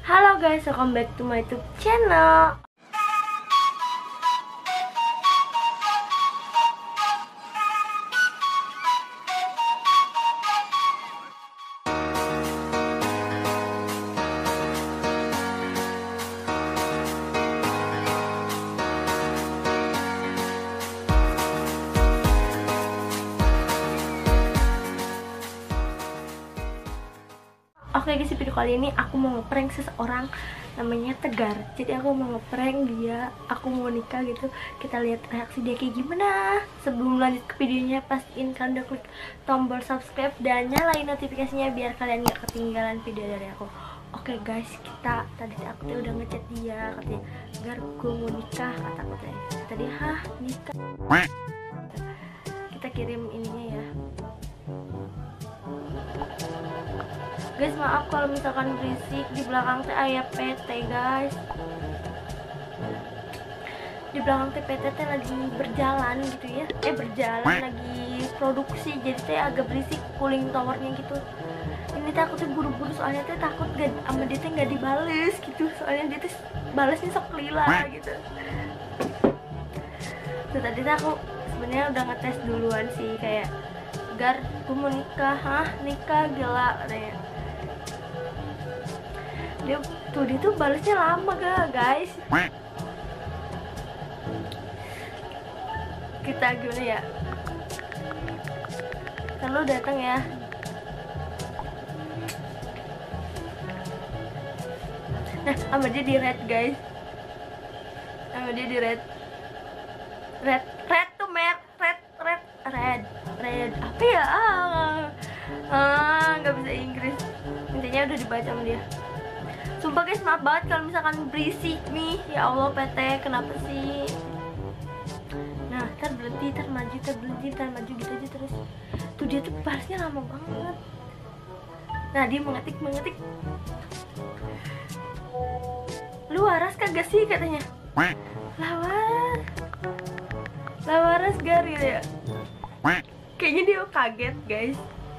Halo guys, welcome back to my YouTube channel. Oke guys, di video kali ini aku mau ngeprank seseorang namanya Tegar. Jadi aku mau ngeprank dia, aku mau nikah gitu. Kita lihat reaksi dia kayak gimana. Sebelum lanjut ke videonya, pastiin kalian udah klik tombol subscribe dan nyalain notifikasinya biar kalian gak ketinggalan video dari aku. Oke guys, tadi aku tuh udah ngechat dia, katanya Gar, gue mau nikah, kata tadi, hah nikah. Kita kirim ininya ya. Guys, maaf kalau misalkan berisik, di belakang teh aya PT guys. Di belakang teh PT teh lagi berjalan gitu ya. Berjalan lagi produksi, jadi teh agak berisik cooling towernya gitu. Ini teh aku tuh buru-buru soalnya teh takut sama dia teh nggak dibales gitu. Soalnya dia teh balesnya sok lila gitu. Tuh tadi teh aku sebenarnya udah ngetes duluan sih, kayak Gar, gue mau nikah, hah nikah gila katanya. Dia tuh balasnya lama guys. Kita gimana ya, kan lo datang ya. Nah, sama dia di red guys, sama dia di red tuh red apa ya, nggak bisa Inggris, intinya udah dibaca sama dia. Sumpah guys, maaf banget kalau misalkan berisik nih. Ya Allah PT, kenapa sih? Nah, ntar berhenti, ntar maju, ntar berhenti, ntar maju gitu aja terus. Tuh dia tuh balasnya lama banget. Nah, dia mengetik. Lu waras kagak sih katanya? Lawaras Gar gitu ya. Kayaknya dia kaget guys.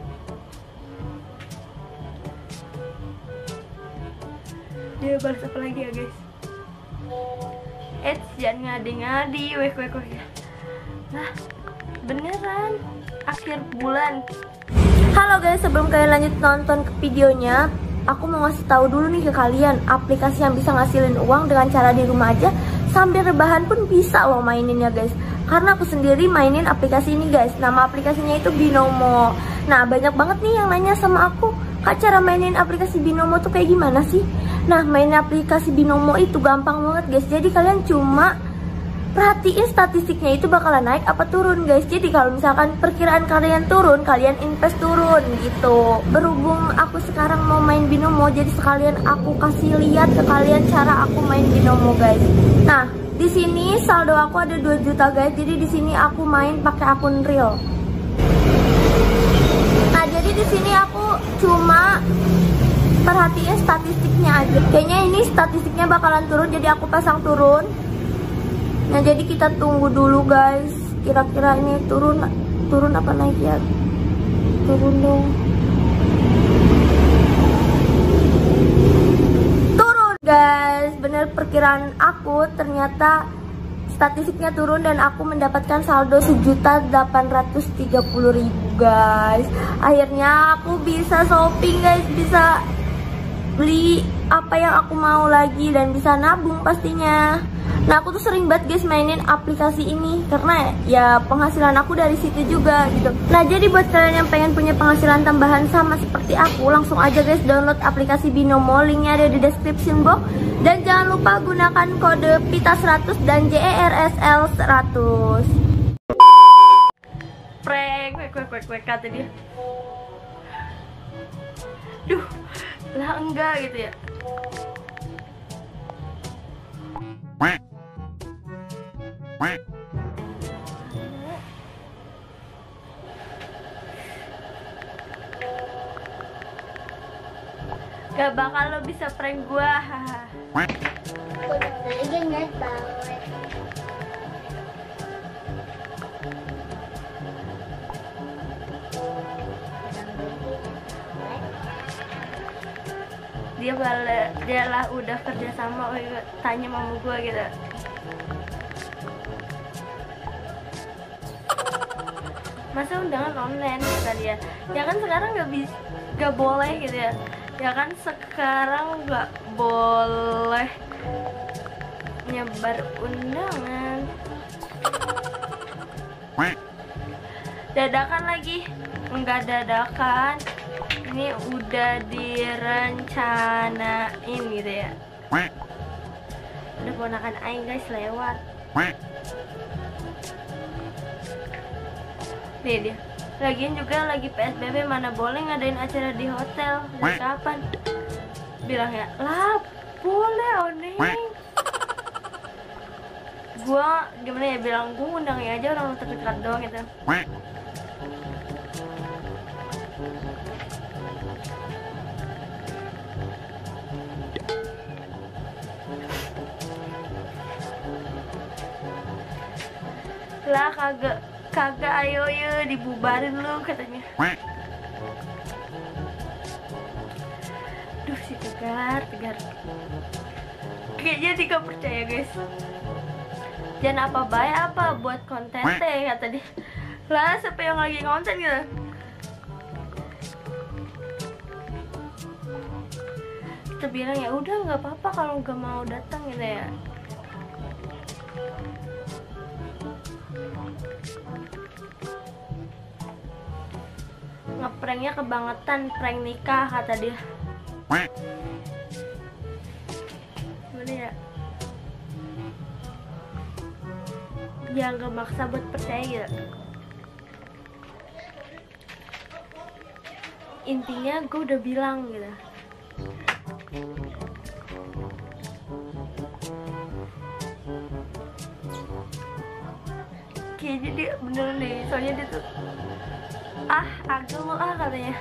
Dia balas apa lagi ya guys? Jangan ngadi-ngadi, wek ya. Nah, beneran akhir bulan. Halo guys, sebelum kalian lanjut nonton ke videonya, aku mau ngasih tahu dulu nih ke kalian aplikasi yang bisa ngasilin uang dengan cara di rumah aja sambil rebahan pun bisa loh maininnya guys. Karena aku sendiri mainin aplikasi ini guys. Nama aplikasinya itu Binomo. Nah, banyak banget nih yang nanya sama aku, Kak, cara mainin aplikasi Binomo tuh kayak gimana sih? Nah, main aplikasi Binomo itu gampang banget guys. Jadi kalian cuma perhatiin statistiknya itu bakalan naik apa turun guys. Jadi kalau misalkan perkiraan kalian turun, kalian invest turun gitu. Berhubung aku sekarang mau main Binomo, jadi sekalian aku kasih lihat ke kalian cara aku main Binomo guys. Nah, di sini saldo aku ada 2 juta guys. Jadi di sini aku main pakai akun real. Nah, jadi di sini aku cuma perhatiin statistiknya aja. Kayaknya ini statistiknya bakalan turun, jadi aku pasang turun. Nah, jadi kita tunggu dulu guys. Kira-kira ini turun apa naik ya? Turun dong. Turun guys. Bener perkiraan aku, ternyata statistiknya turun dan aku mendapatkan saldo 1.830.000 guys. Akhirnya aku bisa shopping guys, bisa beli apa yang aku mau lagi dan bisa nabung pastinya. Nah, aku tuh sering banget guys mainin aplikasi ini karena ya penghasilan aku dari situ juga gitu. Nah, jadi buat kalian yang pengen punya penghasilan tambahan sama seperti aku, langsung aja guys download aplikasi Binomo, linknya ada di description box. Dan jangan lupa gunakan kode PITA100 dan JERSL 100. Prank, kata dia. Duh, lah enggak gitu ya. Gak bakal lo bisa prank gua. Lagi nggak tahu. dia lah udah kerja sama, tanya mama gue gitu. Masa undangan online kata dia. Ya kan sekarang nggak boleh gitu ya. Ya kan sekarang nggak boleh nyebar undangan. Dadakan lagi, enggak dadakan. Ini udah direncanain gitu ya. Udah ponakan aing guys lewat. Nih dia. Lagian juga lagi PSBB, mana boleh ngadain acara di hotel. Dari kapan? Bilangnya, lah boleh oneng. Gua gimana ya bilang, gua ngundangnya aja orang terdekat doang gitu. Lah kagak ayo dibubarin lu katanya. Duh si tegar kayaknya dia gak percaya guys. Jangan apa baik apa buat konten teh kata dia. Lah siapa yang lagi konten gitu. Kita bilang ya udah nggak apa-apa kalau nggak mau datang gitu ya. Ngepranknya kebangetan, prank nikah kata dia. Gimana ya? Jangan gak maksa buat percaya gitu. Intinya gue udah bilang gitu. Kayaknya dia beneran deh, soalnya dia tuh agak lo katanya.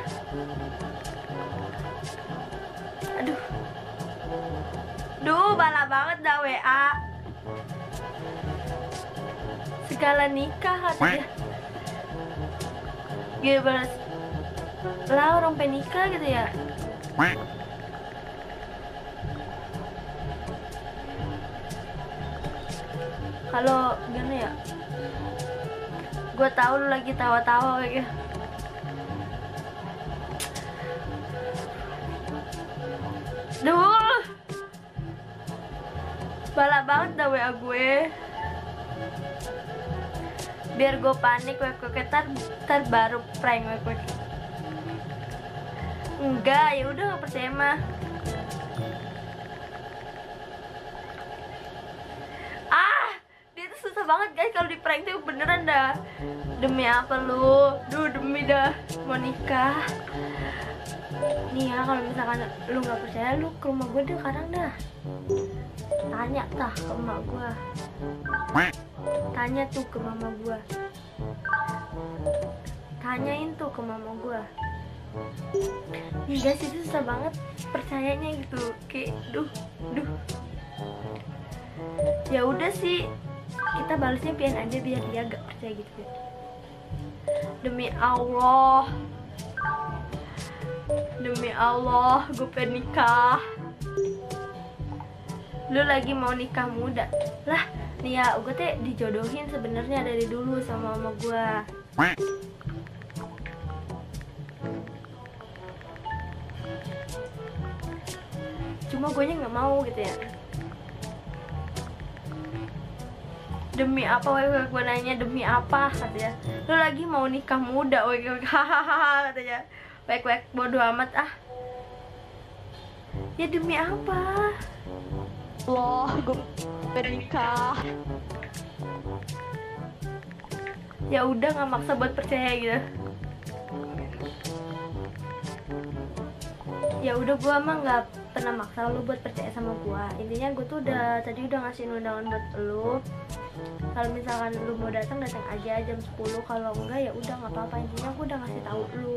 Duh bala banget dah WA. Segala nikah katanya. Gila balas. Lah orang penikah gitu ya. Kalau gimana ya? Gue tahu lu lagi tawa-tawa kayak gitu. Duh, bala banget dah WA gue. Biar gue panik, tar baru prank gue. Enggak, ya udah nggak percaya mah. Dia tuh susah banget guys kalau di prank tuh beneran dah. Demi apa lu? Demi dah mau nikah. Nih ya kalau misalkan lu nggak percaya, lu ke rumah gue deh sekarang dah. Tanya tah ke emak gue. Tanya tuh ke mama gue. Tanyain tuh ke mama gue. Nih guys itu susah banget percayanya gitu. Kayak duh. Ya udah sih, kita balasnya pian aja biar dia gak percaya gitu. Demi Allah, gue pengen nikah. Lu lagi mau nikah muda lah. Nih ya, gue teh dijodohin sebenarnya dari dulu sama mama gue. Cuma gue nya nggak mau gitu ya. Demi apa gue nanya demi apa katanya. Lu lagi mau nikah muda hahaha katanya. Bodo amat Ya demi apa? Loh, gue bernikah. Ya udah nggak maksa buat percaya gitu. Ya udah gue emang nggak pernah maksa lu buat percaya sama gue. Intinya gue tuh tadi udah ngasih undangan buat lu. Kalau misalkan lu mau datang aja jam 10. Kalau enggak ya udah nggak apa-apa. Intinya gue udah ngasih tahu lu.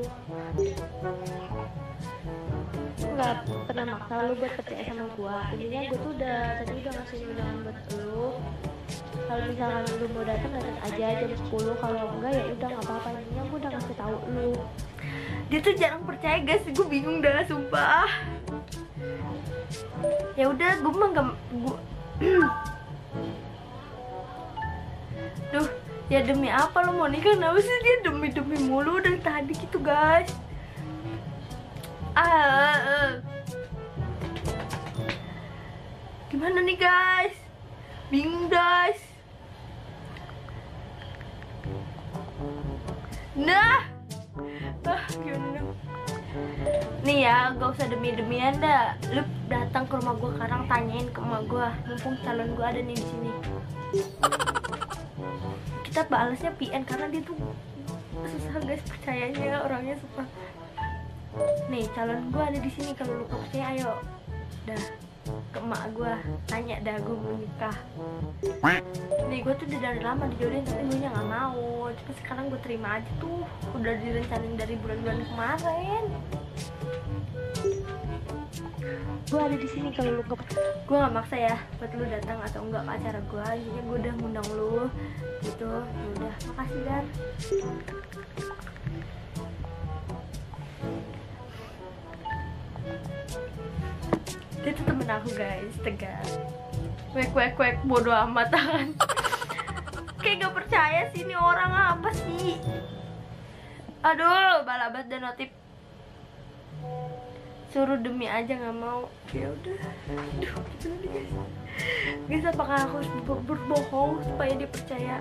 Nggak pernah maksa lu buat percaya sama gue. Intinya gue tuh tadi udah ngasih undangan buat lu. Kalau misalkan lu mau datang aja jam 10. Kalau enggak ya udah nggak apa-apa. Intinya gue udah ngasih tahu lu. Dia tuh jarang percaya guys. Gue bingung dah sumpah. Ya udah, gue mah gak duh, ya demi apa lo mau nikah? Kenapa sih dia demi mulu dari tadi gitu guys? Gimana nih guys? Bingung guys. Nah, gimana? Nih ya, gak usah demi-demian dah. Lu datang ke rumah gue sekarang, tanyain ke emak gue. Mumpung calon gue ada nih di sini. Kita balasnya PN karena dia tuh susah guys percayanya, orangnya suka. Nih calon gue ada di sini, kalau lu percaya ayo. Dah ke emak gue, tanya dah gue mau nikah. Nih gue tuh udah dari lama dijodohin tapi gue nya nggak mau. Tapi sekarang gue terima aja tuh, udah direncanain dari bulan-bulan kemarin. Gue ada di sini kalau lu gue nggak maksa ya buat lu datang atau enggak ke acara gue. Intinya gue udah ngundang lu gitu. Ya udah, makasih Dar. Dia tuh temen aku guys, Tegar. Wek bodo amat kan. Kayak gak percaya sih ini orang, apa sih? Aduh, balabat dan notif. Suruh demi aja nggak mau. Ya udah. Aduh, gitu nih guys. Guys, apakah aku harus berbohong supaya dia percaya?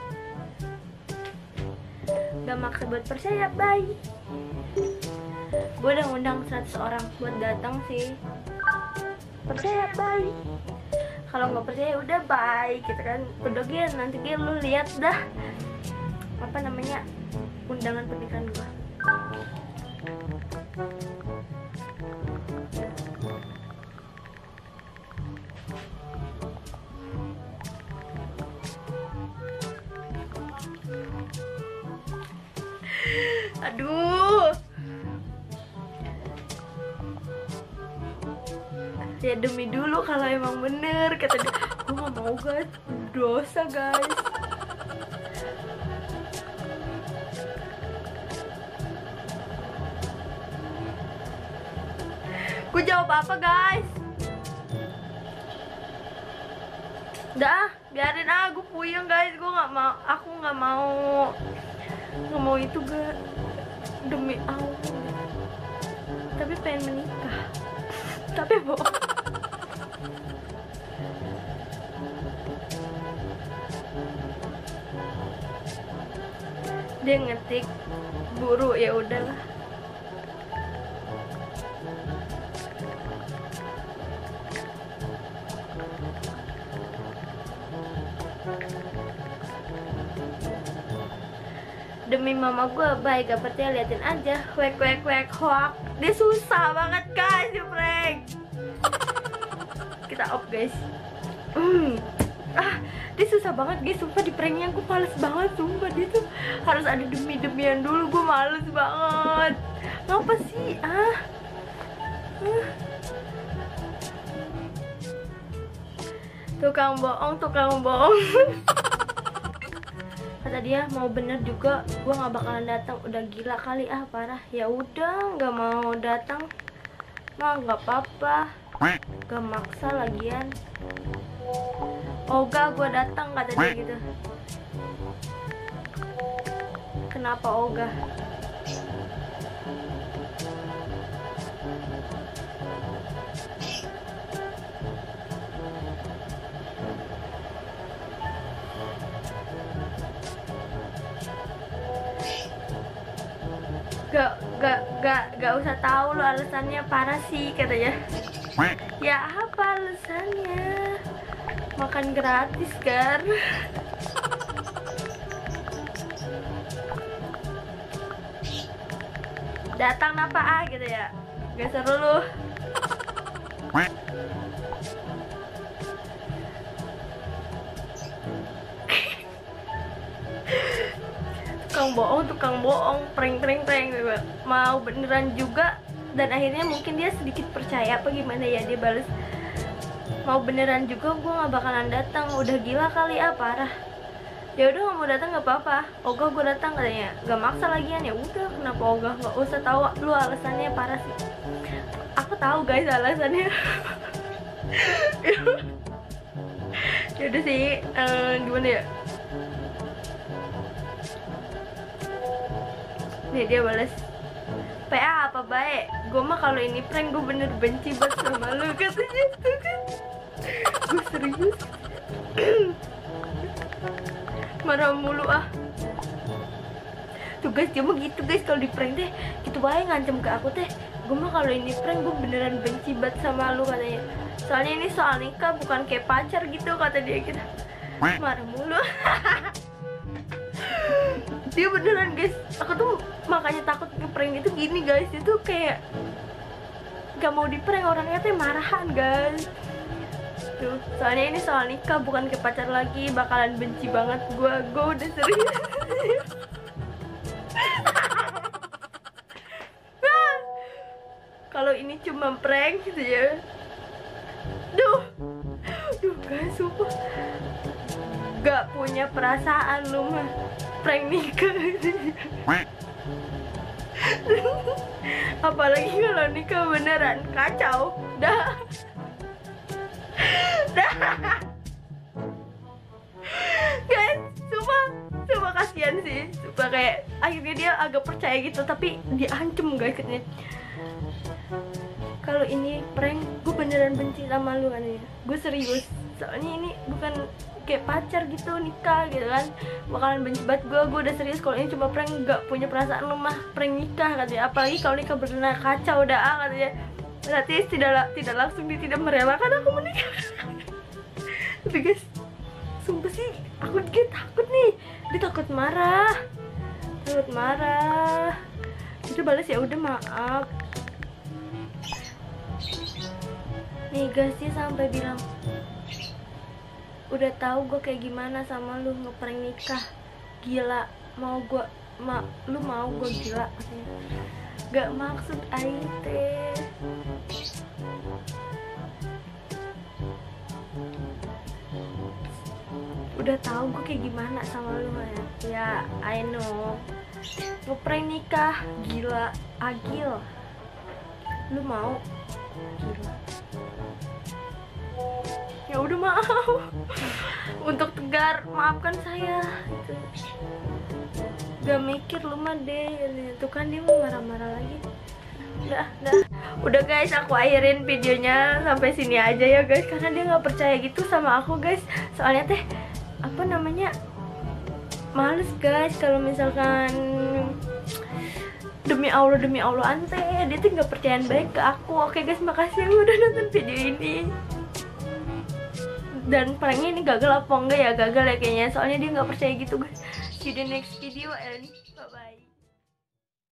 Gak maksa buat percaya, bye. Gue udah ngundang 100 orang buat datang sih. Percaya, bye. Kalau nggak percaya udah bye gitu kan. Udah Gil, nanti Gil lu lihat dah apa namanya undangan pernikahan gue. Aduh. Ya demi dulu kalau emang bener kata dia. Gue gak mau guys, dosa guys. Gue jawab apa guys? Udah, biarin gue puyeng guys. Gue nggak mau, aku nggak mau itu gak demi Allah. Tapi pengen menikah. Tapi bohong. Dia ngetik buru, ya udahlah. Demi mama gue baik, gak percaya liatin aja. Wek hoak. Dia susah banget guys di prank. Kita off guys. Dia susah banget guys, sumpah di pranknya gue males banget. Sumpah dia tuh harus ada demi-demian dulu, gue males banget. Ngapa sih? Tukang bohong kata dia mau bener juga gue nggak bakalan datang. Udah gila kali, parah. Ya udah, nggak mau datang mah nggak apa-apa, gak maksa lagian. Ogah gue datang kata dia gitu. Kenapa ogah? Gak usah tahu lo alasannya, parah sih katanya. Ya apa alasannya? Makan gratis kan? Datang apa gitu ya? Gak seru lu. tukang bohong, prank mau beneran juga. Dan akhirnya mungkin dia sedikit percaya apa gimana ya, dia bales mau beneran juga gue nggak bakalan datang. Udah gila kali, parah. Ya udah, nggak mau datang nggak apa-apa. Ogah gue datang katanya, gak maksa lagian. Ya udah, kenapa ogah? Nggak usah tahu lu alasannya, parah sih. aku tahu guys alasannya. Ya udah sih, gimana ya? Nih dia balas, PA apa baik? Gue mah kalau ini prank gue bener benci banget sama lu, katanya tuh kan. Gue serius. Marah mulu ah. Tuh guys, dia mah gitu guys, kalau di prank teh gitu baik ngancem ke aku teh. Gue mah kalau ini prank gue beneran benci banget sama lu, katanya. Soalnya ini soal nikah bukan kayak pacar gitu, kata dia gitu. Marah mulu. Dia beneran guys, aku tuh makanya takut nge-prank itu gini guys. Itu kayak gak mau di-prank, orangnya tuh marahan guys. Tuh, soalnya ini soal nikah bukan kayak pacar lagi, bakalan benci banget gue udah serius. Kalau ini cuma prank gitu ya. Duh guys, sumpah gak punya perasaan lu mah, prank nikah. Apalagi kalau nikah beneran kacau. Dah. Guys, sumpah kasihan sih. Sumpah kayak akhirnya dia agak percaya gitu, tapi dia ancem guys katanya. Kalau ini prank, gue beneran benci sama lu katanya. Gue serius, soalnya ini bukan kayak pacar gitu, nikah gitu kan, bakalan benci banget gue udah serius. Kalau ini cuma prank, gak punya perasaan lu mah, prank nikah katanya. Apalagi kalau nikah beneran kacau dah katanya. Berarti tidak langsung dia tidak merelakan aku menikah. Tapi guys, sumpah sih aku juga takut nih, dia takut marah. Itu balas ya udah maaf. Nih guys, dia sampai bilang udah tahu gue kayak gimana sama lu ngeprank nikah, gila lu mau gue gila katanya. Gak maksud aing teh. Udah tahu gue kayak gimana sama lu ya. I know, ngeprank nikah gila, agil. Lu mau gila. Ya udah maaf. Untuk Tegar, maafkan saya gitu. Gak mikir lu mah deh. Tuh kan dia mau marah-marah lagi. Udah guys, aku akhirin videonya sampai sini aja ya guys, karena dia nggak percaya gitu sama aku guys. Soalnya teh apa namanya, males guys kalau misalkan demi Allah ante dia tuh nggak percayaan baik ke aku. Oke guys, makasih yang udah nonton video ini. Dan pranknya ini gagal apa enggak ya? Gagal ya kayaknya, soalnya dia nggak percaya gitu guys. See you the next video and bye bye.